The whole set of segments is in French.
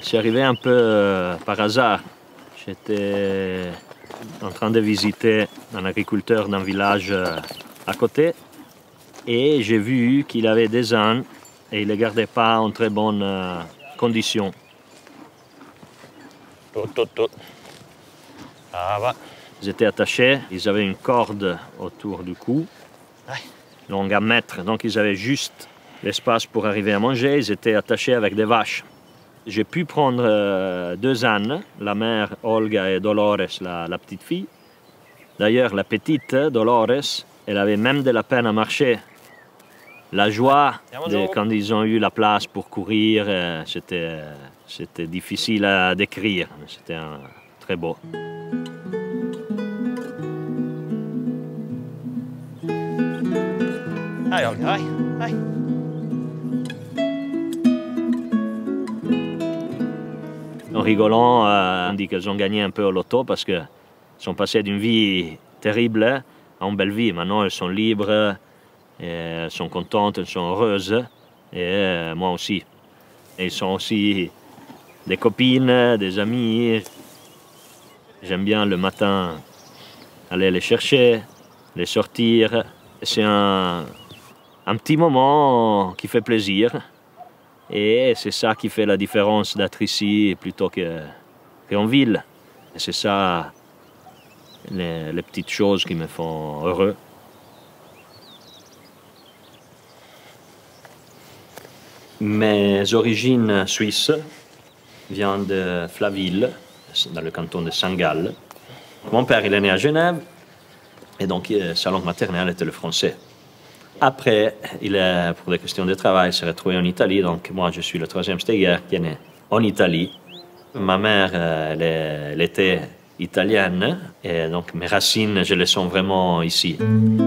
suis arrivé un peu par hasard. J'étais en train de visiter un agriculteur d'un village à côté et j'ai vu qu'il avait des ânes et il ne les gardait pas en très bonnes conditions. Ils étaient attachés, ils avaient une corde autour du cou, longue 1 mètre, donc ils avaient juste l'espace pour arriver à manger, ils étaient attachés avec des vaches. J'ai pu prendre 2 ânes, la mère Olga et Dolores, la petite fille. D'ailleurs, la petite Dolores, elle avait même de la peine à marcher. La joie quand ils ont eu la place pour courir, c'était difficile à décrire, mais c'était très beau. Allez, Olga, allez. En rigolant, on dit qu'elles ont gagné un peu au loto parce qu'elles sont passées d'une vie terrible à une belle vie. Maintenant, elles sont libres, et elles sont contentes, elles sont heureuses, et moi aussi. Et ils sont aussi des copines, des amis. J'aime bien le matin aller les chercher, les sortir. C'est un petit moment qui fait plaisir. Et c'est ça qui fait la différence d'être ici plutôt qu'en ville. Et c'est ça, les petites choses qui me font heureux. Mes origines suisses viennent de Flaville, dans le canton de Saint-Gall. Mon père, il est né à Genève, et donc sa langue maternelle était le français. Après, pour des questions de travail, il s'est retrouvé en Italie, donc moi je suis le 3e Steiger qui est né en Italie. Ma mère, elle était italienne, et donc mes racines, je les sens vraiment ici.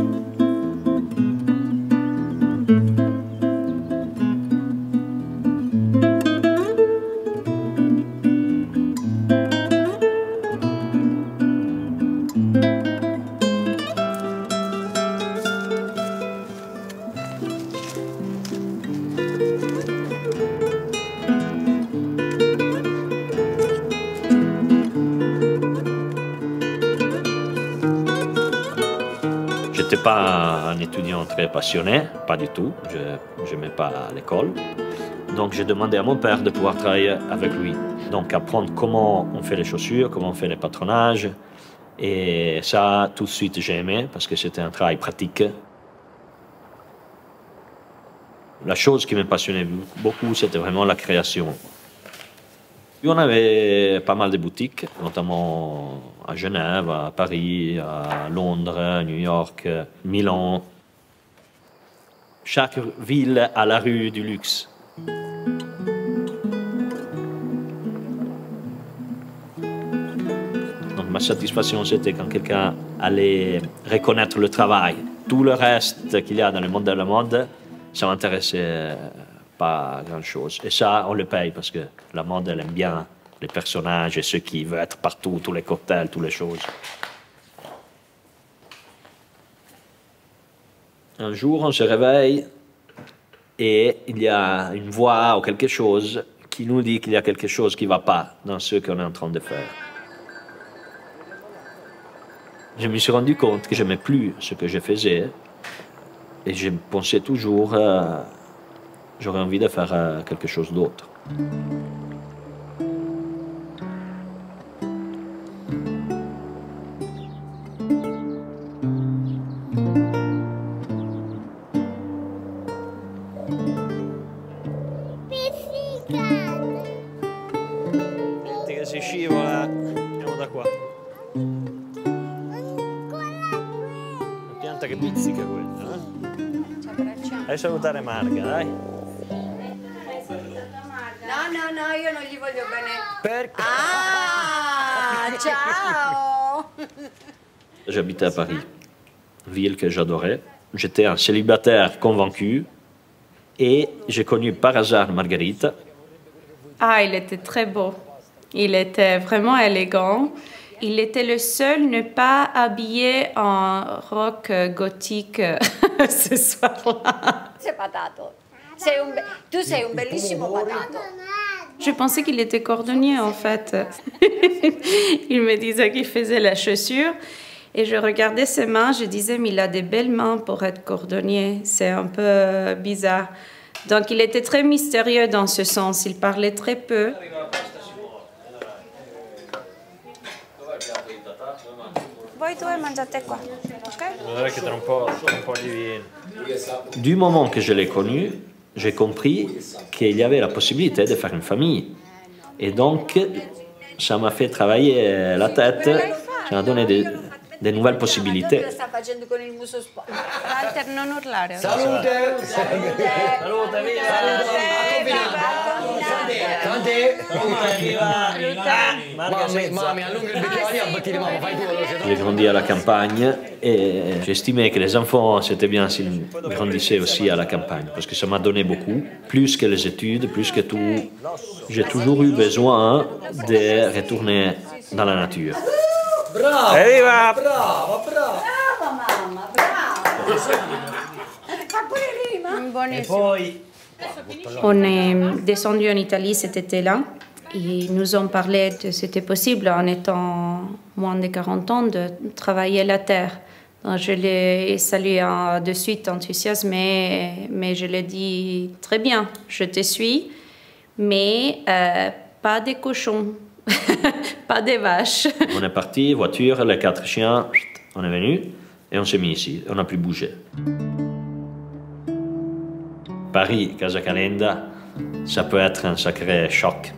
Je n'étais pas un étudiant très passionné, pas du tout. Je n'aimais pas l'école. Donc j'ai demandé à mon père de pouvoir travailler avec lui. Donc apprendre comment on fait les chaussures, comment on fait les patronages. Et ça, tout de suite, j'ai aimé parce que c'était un travail pratique. La chose qui me passionnait beaucoup, c'était vraiment la création. On avait pas mal de boutiques, notamment à Genève, à Paris, à Londres, à New York, Milan. Chaque ville a la rue du luxe. Donc ma satisfaction, c'était quand quelqu'un allait reconnaître le travail. Tout le reste qu'il y a dans le monde de la mode, ça m'intéressait pas grand-chose. Et ça, on le paye parce que la mode, elle aime bien les personnages et ceux qui veulent être partout, tous les cocktails, toutes les choses. Un jour, on se réveille et il y a une voix ou quelque chose qui nous dit qu'il y a quelque chose qui ne va pas dans ce qu'on est en train de faire. Je me suis rendu compte que je n'aimais plus ce que je faisais et je pensais toujours j'aurais envie de faire quelque chose d'autre. Senti che si scivola, andiamo da qua. Una pianta che pizzica quella, eh? Vai a salutare Marga, dai. No, io non gli voglio bene. Perché? Ah, ciao! J'habitais à Paris, ville que j'adorais. J'étais un célibataire convaincu et j'ai connu par hasard Margherita. Ah, il était très beau. Il était vraiment élégant. Il était le seul ne pas habillé en rock gothique ce soir-là. Sei patato. Tu sei un bellissimo patato. Je pensais qu'il était cordonnier en fait. Il me disait qu'il faisait la chaussure et je regardais ses mains, je disais mais il a des belles mains pour être cordonnier, c'est un peu bizarre. Donc il était très mystérieux dans ce sens, il parlait très peu. Voi due mangiate qua, ok? Du moment que je l'ai connu, j'ai compris qu'il y avait la possibilité de faire une famille. Et donc, ça m'a fait travailler la tête, ça m'a donné des nouvelles possibilités. Sta facendo con il muso sporco. Walter, non urlare. Salute! Salute, Mamma, allunga il bicchiere, abbattire mamma, fai tu veloce. J'ai grandi à la campagne et j'estimais que les enfants, c'était bien s'ils grandissaient aussi à la campagne, parce que ça m'a donné beaucoup, plus que les études, plus que tout. J'ai toujours eu besoin de retourner dans la nature. Bravo! Evviva! Brava, brava! Brava mamma, brava! Fa pure rima! Buonissimo. On est descendu en Italie cet été-là. Ils nous ont parlé que c'était possible, en étant moins de 40 ans, de travailler la terre. Donc, je l'ai salué de suite enthousiasmé, mais je lui ai dit très bien, je te suis, mais pas des cochons, pas des vaches. On est parti, voiture, les 4 chiens, on est venu et on s'est mis ici, on n'a plus bougé. Paris, Casa Calenda, ça peut être un sacré choc.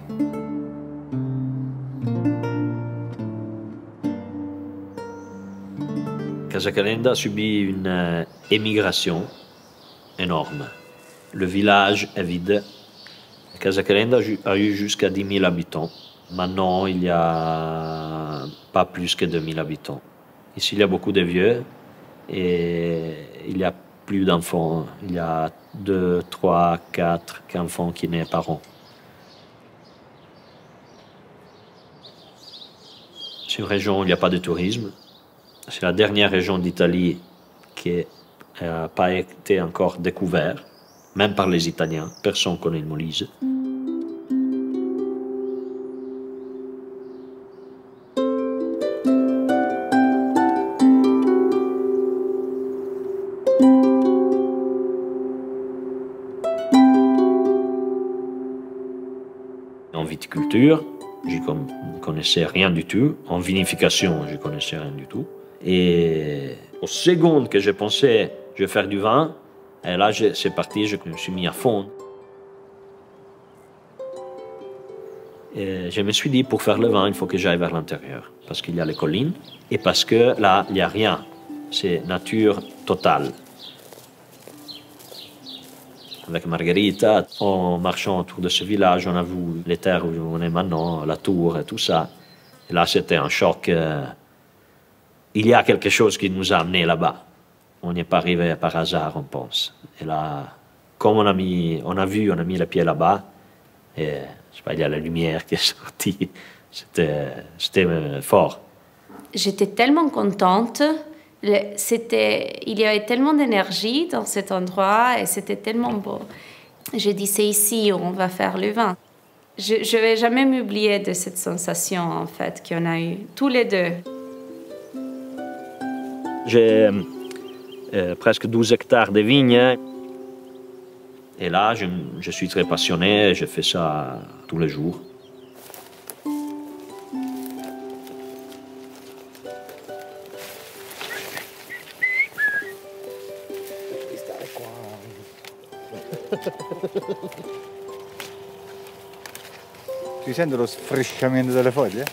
Casa Calenda a subi une émigration énorme. Le village est vide. Casa Calenda a eu jusqu'à 10 000 habitants. Maintenant, il n'y a pas plus que 2 000 habitants. Ici, il y a beaucoup de vieux et il n'y a plus d'enfants. Il y a 2, 3, 4 enfants qui naissent par an. C'est une région où il n'y a pas de tourisme. C'est la dernière région d'Italie qui n'a pas été encore découverte, même par les Italiens. Personne ne connaît le Molise. En viticulture, je ne connaissais rien du tout. En vinification, je ne connaissais rien du tout. Et au second que je pensais, je vais faire du vin, et là, c'est parti, je me suis mis à fond. Et je me suis dit, pour faire le vin, il faut que j'aille vers l'intérieur, parce qu'il y a les collines, et parce que là, il n'y a rien. C'est nature totale. Avec Margherita, en marchant autour de ce village, on a vu les terres où on est maintenant, la tour et tout ça. Et là, c'était un choc. Il y a quelque chose qui nous a amenés là-bas. On n'est pas arrivé par hasard, on pense. Et là, comme on a mis les pieds là-bas, et je sais pas, il y a la lumière qui est sortie. C'était fort. J'étais tellement contente. Il y avait tellement d'énergie dans cet endroit et c'était tellement beau. J'ai dit, c'est ici où on va faire le vin. Je ne vais jamais m'oublier de cette sensation, en fait, qu'on a eue, tous les deux. J'ai presque 12 hectares de vignes. Et là, je suis très passionné, je fais ça tous les jours. Si sente lo sfresciamento delle foglie?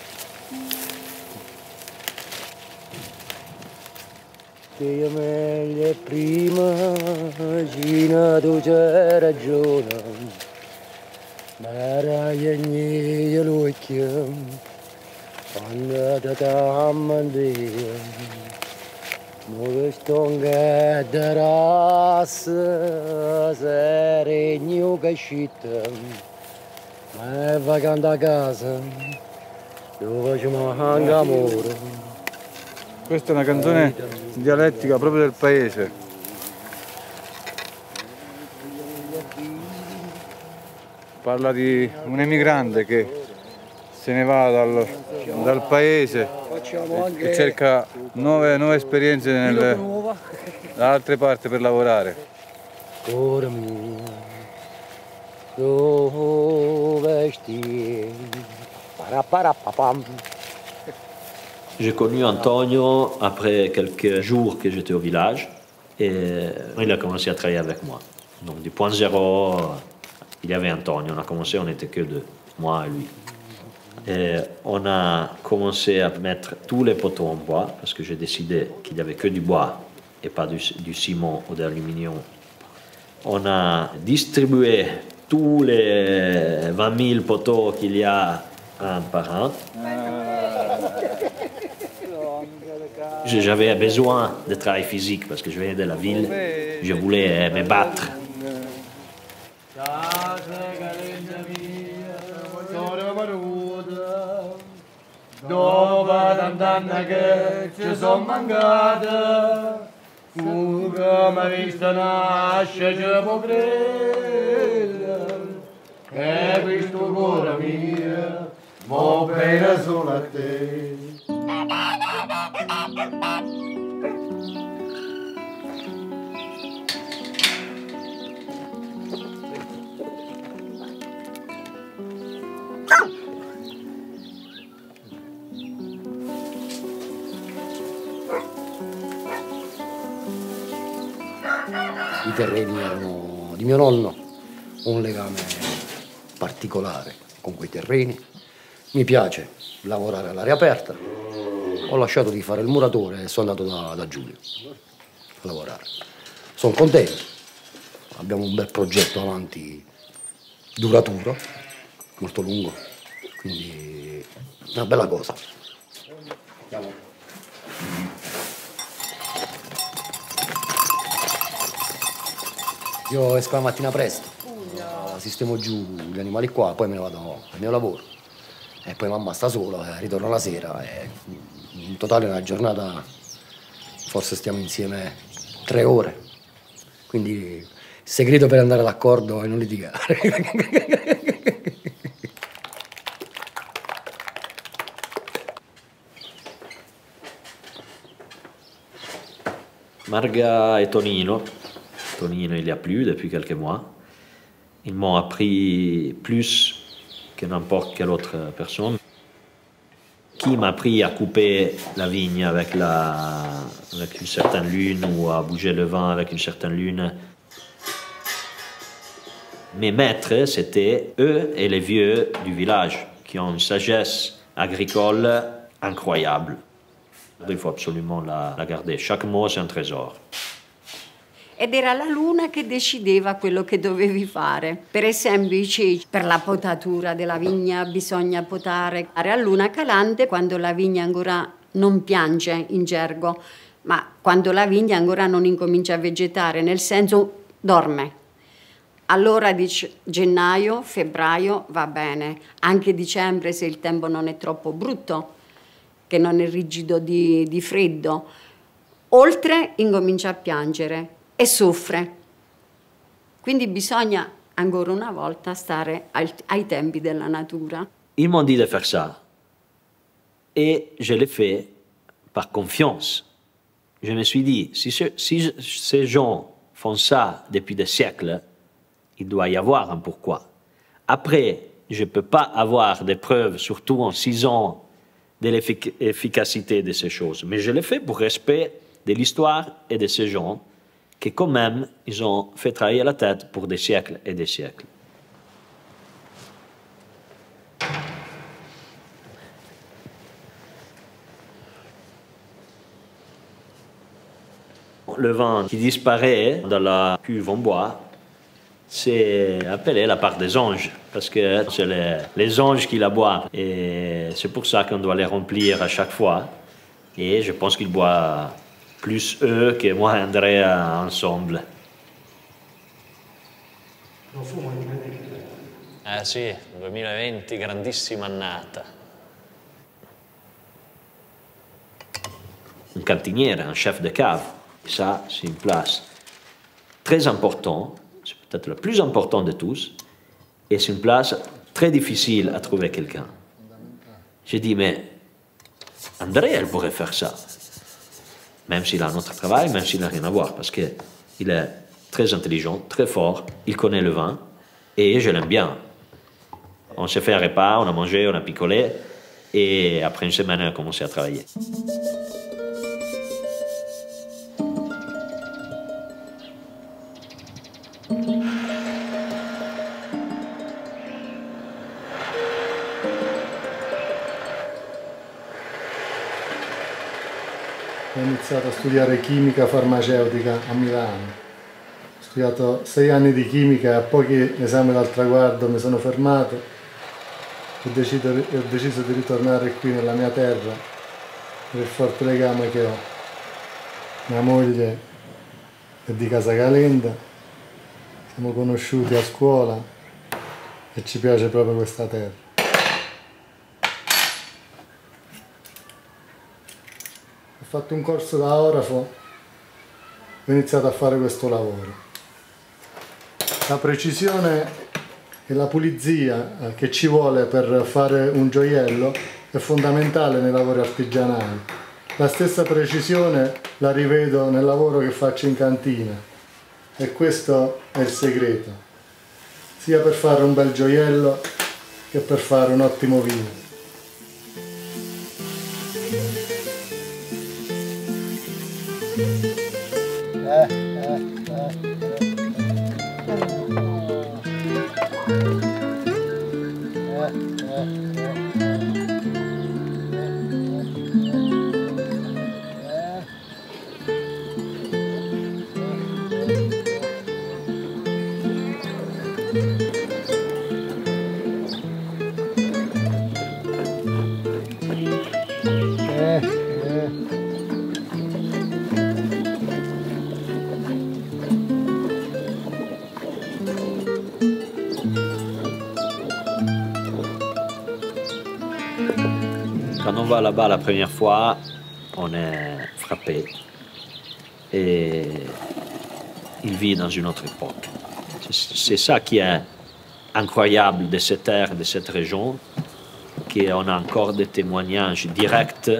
Che è meglio prima, Gina, tu c'hai ragione. Ma era io lo chiamo, quando ti ammandia. Muove stonga da rassa, se regno che scitta. Ma è vacante a casa, dove ci manca amore. Questa è una canzone dialettica proprio del paese. parla di un emigrante che se ne va dal paese e cerca nuove esperienze da altre parti per lavorare. Cuore mio, dove stai? Paraparapapam. J'ai connu Antonio après quelques jours que j'étais au village et il a commencé à travailler avec moi. Donc du point zéro, il y avait Antonio, on a commencé, on n'était que deux, moi et lui. Et on a commencé à mettre tous les poteaux en bois parce que j'ai décidé qu'il n'y avait que du bois et pas du ciment ou d'aluminium. On a distribué tous les 20 000 poteaux qu'il y a un par un. J'avais besoin de travail physique parce que je venais de la ville, je voulais me battre. I terreni erano di mio nonno, ho un legame particolare con quei terreni. Mi piace lavorare all'aria aperta. Ho lasciato di fare il muratore e sono andato da Giulio a lavorare. Sono contento. Abbiamo un bel progetto avanti, duraturo, molto lungo, quindi è una bella cosa. Andiamo. Io esco la mattina presto, sistemo giù gli animali qua, poi me ne vado al mio lavoro. E poi mamma sta sola, ritorno la sera e in totale una giornata forse stiamo insieme 3 ore. Quindi il segreto per andare d'accordo è non litigare. Marga et Tonino, il n'y a plus depuis quelques mois. Ils m'ont appris plus que n'importe quelle autre personne. Qui m'a appris à couper la vigne avec une certaine lune ou à bouger le vent avec une certaine lune. Mes maîtres, c'était eux et les vieux du village qui ont une sagesse agricole incroyable. Il faut absolument la garder. Chaque mot, c'est un trésor. Ed era la luna che decideva quello che dovevi fare. Per esempio i ceci, per la potatura della vigna bisogna potare a luna calante quando la vigna ancora non piange in gergo, ma quando la vigna ancora non incomincia a vegetare, nel senso dorme. Allora dice gennaio, febbraio va bene, anche dicembre se il tempo non è troppo brutto, che non è rigido di freddo. Oltre incomincia a piangere e soffre. Quindi bisogna ancora una volta stare ai tempi della natura. Ils m'ont dit de faire ça. Et je l'ai fait par confiance. Je me suis dit, si ces gens font ça depuis des siècles, il doit y avoir un pourquoi. Après, je ne peux pas avoir des preuves, surtout en 6 ans, de l'efficacité de ces choses. Mais je l'ai fait pour respect de l'histoire et de ces gens qui, quand même, ils ont fait travailler la tête pour des siècles et des siècles. Le vent qui disparaît dans la cuve en bois, c'est appelé la part des anges, parce que c'est les anges qui la boivent. Et c'est pour ça qu'on doit les remplir à chaque fois. Et je pense qu'ils boivent plus eux que moi et Andrea ensemble. Ah sì, 2020, grandissima annata. Un cantinière, un chef de cave, ça c'est une place très importante, c'est peut-être le plus important de tous, Et c'est une place très difficile à trouver quelqu'un. J'ai dit, mais André, elle pourrait faire ça. Même s'il a un autre travail, même s'il n'a rien à voir, parce qu'il est très intelligent, très fort, il connaît le vin, et je l'aime bien. On s'est fait un repas, on a mangé, on a picolé, et après une semaine, on a commencé à travailler. Ho iniziato a studiare chimica farmaceutica a Milano. Ho studiato 6 anni di chimica e a pochi esami dal traguardo mi sono fermato e ho deciso di ritornare qui nella mia terra per il forte legame che ho. Mia moglie è di Casacalenda, siamo conosciuti a scuola e ci piace proprio questa terra. Ho fatto un corso da orafo, ho iniziato a fare questo lavoro. La precisione e la pulizia che ci vuole per fare un gioiello è fondamentale nei lavori artigianali. La stessa precisione la rivedo nel lavoro che faccio in cantina e questo è il segreto, sia per fare un bel gioiello che per fare un ottimo vino. Quand on va là-bas la première fois, on est frappé. Et il vit dans une autre époque. C'est ça qui est incroyable de cette terre, de cette région, qu'on a encore des témoignages directs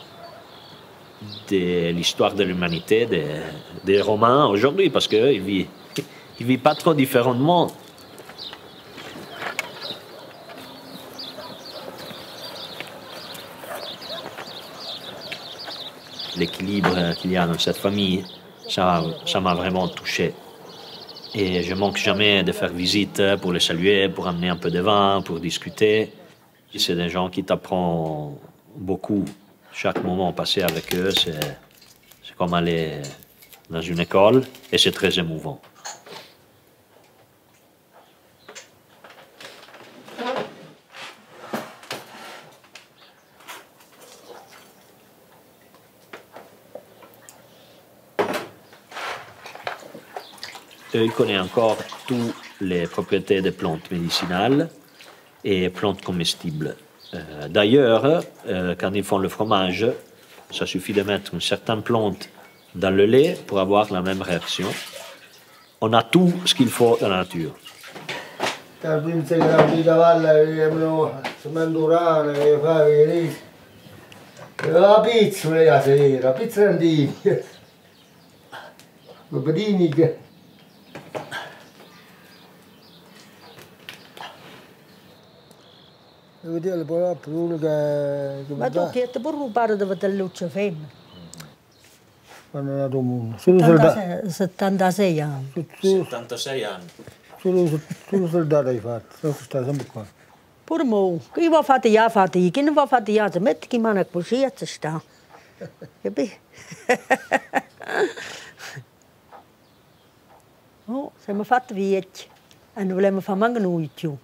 de l'histoire de l'humanité, des Romains aujourd'hui, parce qu'ils ne vivent pas trop différemment. L'équilibre qu'il y a dans cette famille, ça m'a vraiment touché. Et je ne manque jamais de faire visite pour les saluer, pour amener un peu de vin, pour discuter. C'est des gens qui t'apprennent beaucoup. Chaque moment passé avec eux, c'est comme aller dans une école et c'est très émouvant. Il connaît encore toutes les propriétés des plantes médicinales et plantes comestibles. D'ailleurs, quand ils font le fromage, ça suffit de mettre une certaine plante dans le lait pour avoir la même réaction. On a tout ce qu'il faut dans la nature. Ma tu che ti puoi rubare dove te luccio femmina? Quando è nato il mondo? 76 anni. 76 anni. Solo soldato hai fatto, sono stato sempre qua. Pure mo, chi va fatti, chi non va fatti, metti che mano così e ci sta. Capì? Oh, siamo fatti vecchi e non vogliamo fare manco noi più.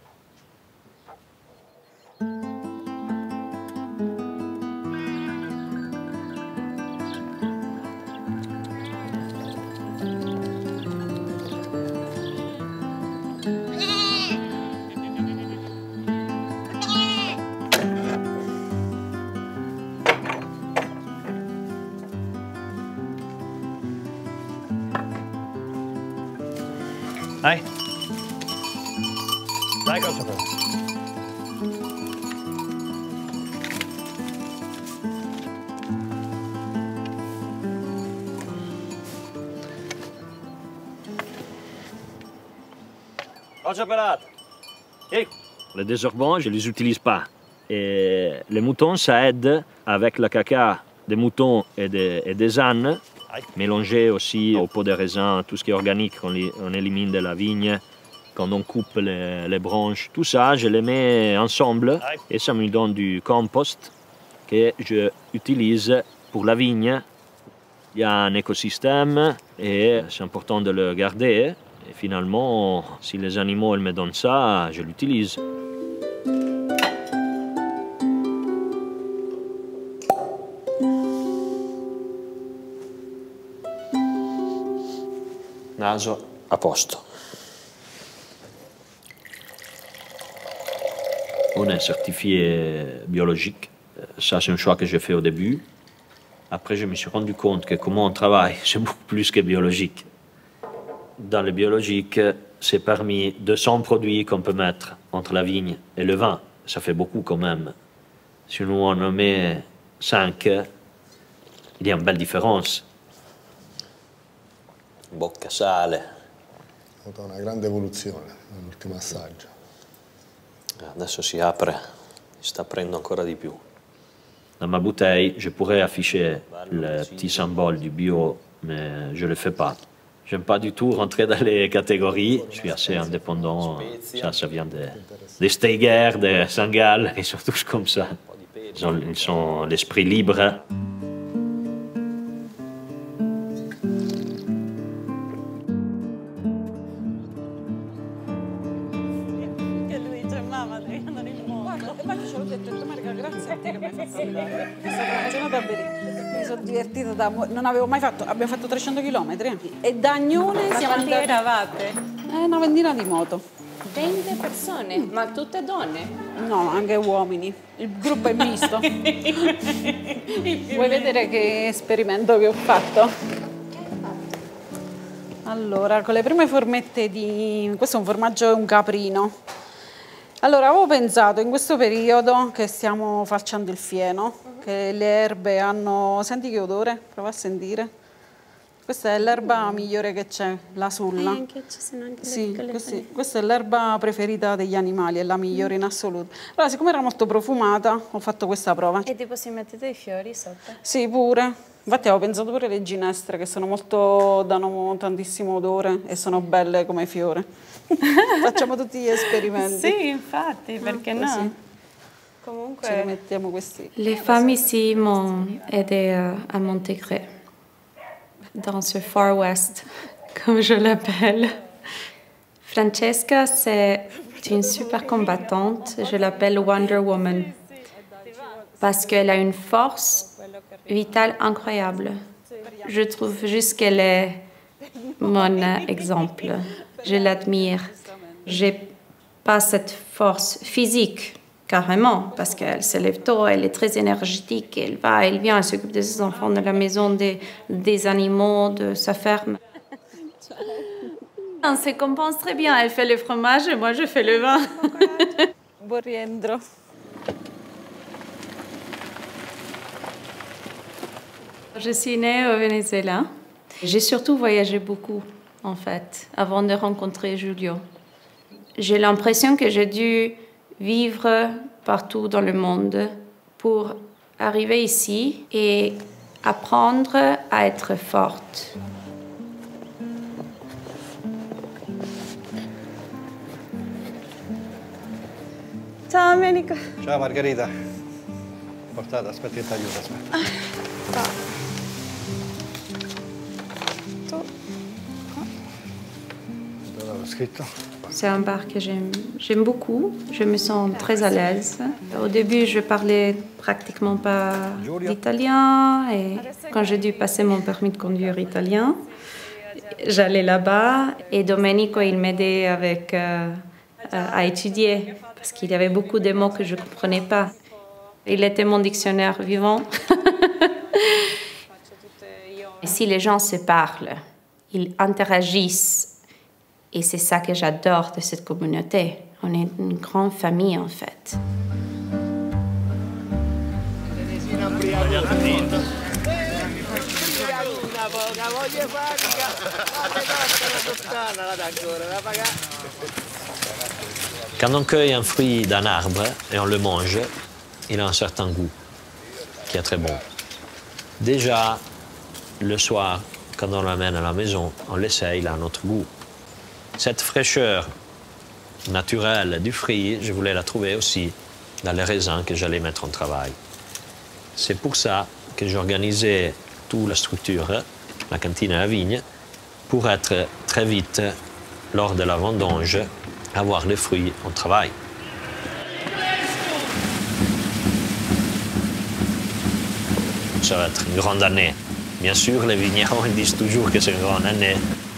Dai. Dai, consapevole. Les désherbants, je ne les utilise pas. Et les moutons, ça aide avec le caca des moutons et des ânes, mélangé aussi au pot de raisin, tout ce qui est organique, on élimine de la vigne, quand on coupe les branches. Tout ça, je les mets ensemble et ça me donne du compost que je utilise pour la vigne. Il y a un écosystème et c'est important de le garder. Et finalement, si les animaux ils me donnent ça, je l'utilise. Naso a posto. On est certifié biologique. Ça, c'est un choix que j'ai fait au début. Après, je me suis rendu compte que comment on travaille, c'est beaucoup plus que biologique. Dans le biologique, c'est parmi 200 produits qu'on peut mettre entre la vigne et le vin. Ça fait beaucoup quand même. Si nous on en met 5, il y a une belle différence. Bocca sale. Ha avuto una grande evoluzione nell'ultimo assaggio. Adesso si apre, si sta aprendo ancora di più. Dans ma bouteille, je pourrais afficher le petit symbole du bio, mais je ne le fais pas. J'aime pas du tout rentrer dans les catégories. Je suis assez indépendant. Ça vient des Steiger, des Saint-Gall, ils sont tous comme ça. Ils ont l'esprit libre. Mi sono divertita da non avevo mai fatto, abbiamo fatto 300 km e da Agnone siamo andati. Quanti eravate? Una ventina di moto. 20 persone, ma tutte donne? No, anche uomini. Il gruppo è misto. Vuoi vedere che esperimento che ho fatto? Allora, con le prime formette di... Questo è un formaggio, un caprino. Allora, avevo pensato in questo periodo che stiamo falciando il fieno, che le erbe hanno... Senti che odore? Prova a sentire. Questa è l'erba migliore che c'è, la sulla. Anche ci sono anche sì, questa è l'erba preferita degli animali, è la migliore in assoluto. Allora, siccome era molto profumata, ho fatto questa prova. E tipo si mettete i fiori sopra? Sì, pure. Infatti avevo pensato pure alle ginestre, che sono molto, danno tantissimo odore e sono belle come fiore. Facciamo tutti gli esperimenti. Sì, infatti, perché no? Così. Comunque... Ce ne mettiamo questi. Les femmes ici m'ont aidé à m'intégrer dans ce Far West, comme je l'appelle. Francesca, c'est une super combattante. Je l'appelle Wonder Woman parce qu'elle a une force vitale incroyable. Je trouve juste qu'elle est mon exemple. Je l'admire. J'ai pas cette force physique, carrément, parce qu'elle se lève tôt, elle est très énergétique, elle va, elle vient, elle s'occupe de ses enfants, de la maison, des animaux, de sa ferme. On se compense très bien. Elle fait le fromage et moi je fais le vin. Buon rientro. Je suis née au Venezuela. J'ai surtout voyagé beaucoup, en fait, avant de rencontrer Giulio. J'ai l'impression que j'ai dû vivre partout dans le monde pour arriver ici et apprendre à être forte. Ciao Domenico. Ciao Margherita. Portata, aspetta che ti aiuto, aspetta. Dove l'ho scritto? C'est un bar que j'aime beaucoup. Je me sens très à l'aise. Au début, je parlais pratiquement pas l'italien. Et quand j'ai dû passer mon permis de conduire italien, j'allais là-bas. Et Domenico, il m'aidait avec, à étudier. Parce qu'il y avait beaucoup de mots que je ne comprenais pas. Il était mon dictionnaire vivant. Et si les gens se parlent, ils interagissent. Et c'est ça que j'adore de cette communauté, On est une grande famille en fait. Quand on cueille un fruit d'un arbre et on le mange, il a un certain goût qui est très bon. Déjà, le soir, quand on l'amène à la maison, on l'essaye, il a un autre goût. Cette fraîcheur naturelle du fruit, je voulais la trouver aussi dans les raisins que j'allais mettre en travail. C'est pour ça que j'organisais toute la structure, la cantine à la vigne, pour être très vite, lors de la vendange, avoir les fruits en travail. Ça va être une grande année. Bien sûr, les vignerons ils disent toujours que c'est une grande année.